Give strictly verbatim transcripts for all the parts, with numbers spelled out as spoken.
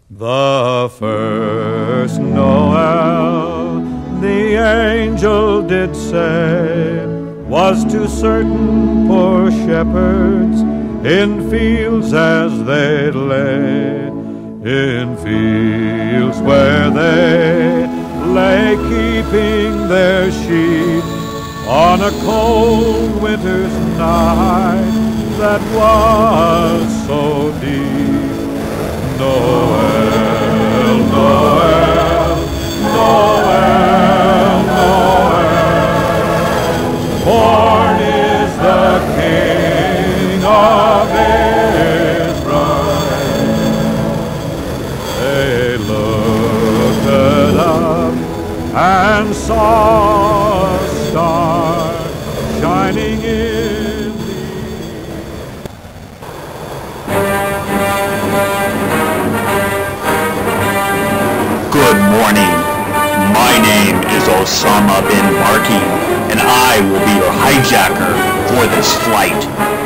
The first Noel, the angel did say, was to certain poor shepherds in fields as they lay, in fields where they lay keeping their sheep on a cold winter's night that was so deep. Noel, Noel, Noel, Noel, born is the King of Israel. They looked up and saw a star shining in the Good morning. My name is Osama bin Marki, and I will be your hijacker for this flight.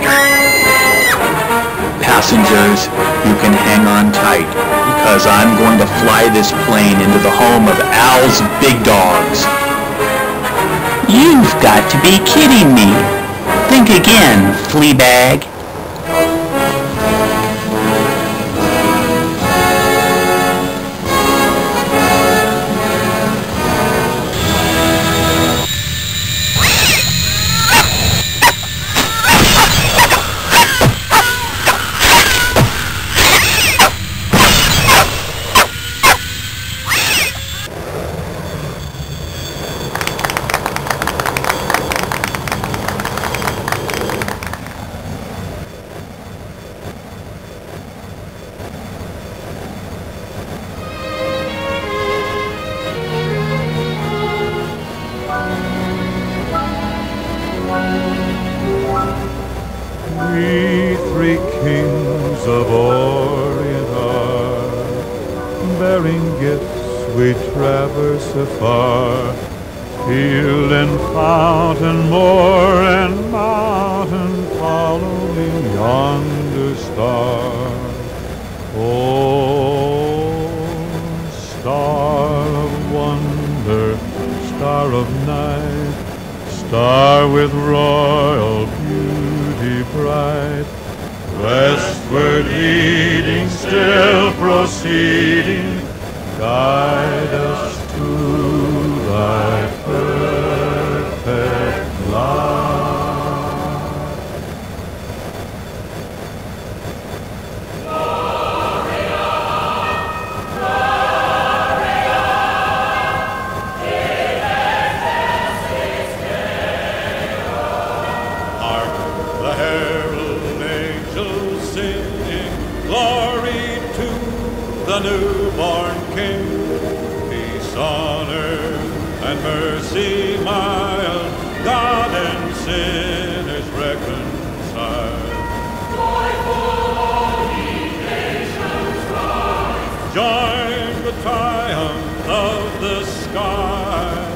Passengers, you can hang on tight, because I'm going to fly this plane into the home of Al's Big Dogs. You've got to be kidding me. Think again, Fleabag. We three kings of Orient are, bearing gifts we traverse afar, field and fountain, moor and mountain, following yonder star. Oh, star of wonder, star of night, star with royal beauty bright, westward leading, still proceeding, guide us to thy perfect light. Hark, the herald angels singing, glory to the newborn King. Peace on earth and mercy mild, God and sinners reconciled. Joyful all ye nations rise, join the triumph of the sky.